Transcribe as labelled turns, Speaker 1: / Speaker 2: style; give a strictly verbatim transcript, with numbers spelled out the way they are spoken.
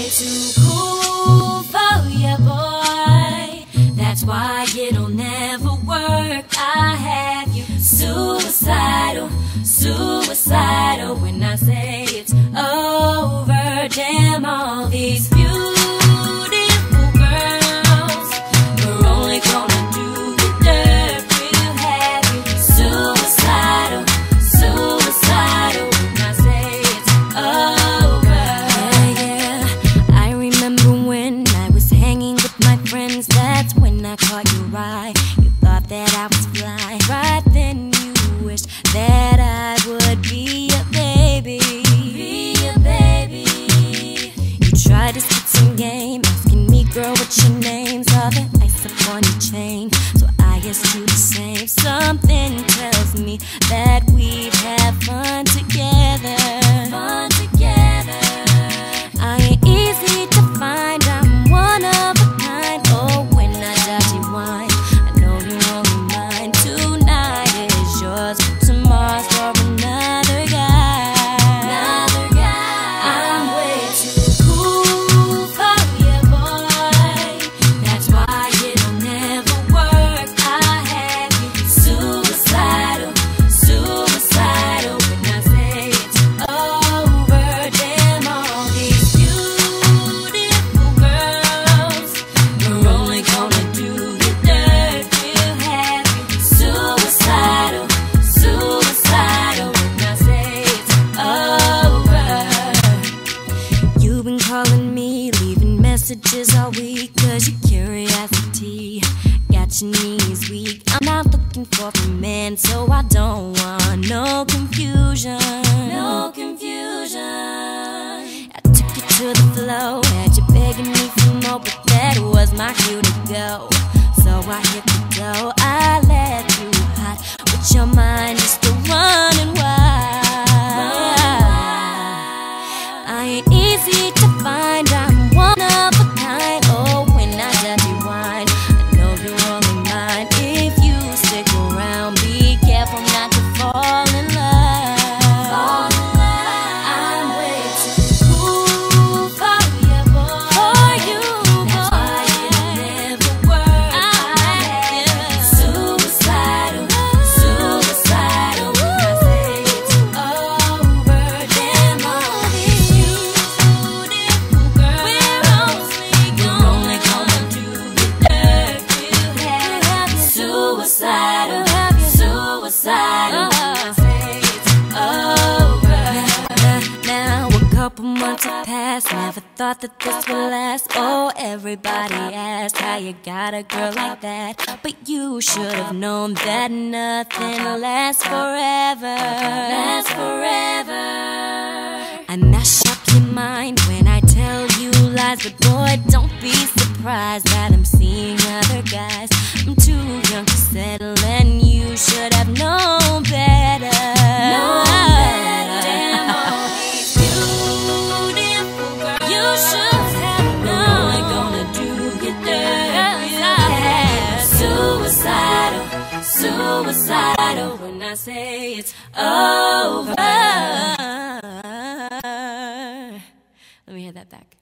Speaker 1: too cool for ya, boy. That's why it'll never work. I have you suicidal, suicidal. When I say it's over, damn all these beautiful girls, we're only gonna do the dirt. We'll have you suicidal, suicidal. When I say it's over. Yeah, yeah. I remember when I was hanging with my friends. That's when I caught your eye. You thought that I was fly. Right then you wished that I would be a baby. Be a baby. You tried to spit some game, asking me, girl, what's your name? Saw the ice upon your chain, so I asked you the same. Something tells me that we'd have fun together. Fun together. I ain't easy to find, I'm one of a kind. Oh, when I dirty wine, I know you're only mine. Tonight is yours, tomorrow's for another guy. Another guy. I'm way too cool for you, boy. That's why it'll never work. I have you suicidal, suicidal. When I say it's over, damn all these beautiful girls, we're only gonna do the dirt. We'll have you suicidal, suicidal. When I say it's over. You've been calling me, leaving messages all week, cause your curiosity got your knees weak. I'm not looking for a man, so I don't want no confusion. No confusion. I took you to the flow, had you begging me for more, but that was my cue to go. So I hit the go, I let you hot with your mind just to running wild. I ain't easy to find, I'm one of a kind. Oh, when I dirty wine, I know you're only mine. If you stick around, be careful not to fall in love. Fall in love. I'm way too cool for you, boy. For you, boy. That's why it'll never work. I have you suicidal, suicidal. When I say it's over, damn all these beautiful girls, we're only gonna do the dirt. We'll have you suicidal, suicidal. When I say it's over. Now a couple months have passed, never thought that this would last. Oh, everybody asked how you got a girl like that, but you should have known that nothing lasts forever. Lasts forever. I mash up your mind when I tell you lies, but boy, don't be surprised that I'm seeing other guys. I'm too young to settle, and you should have known better. Known better. Damn all these beautiful girls, you should have known. We're only gonna do you dirt. Yeah. Suicidal, suicidal. When I say it's over. Let me hear that back.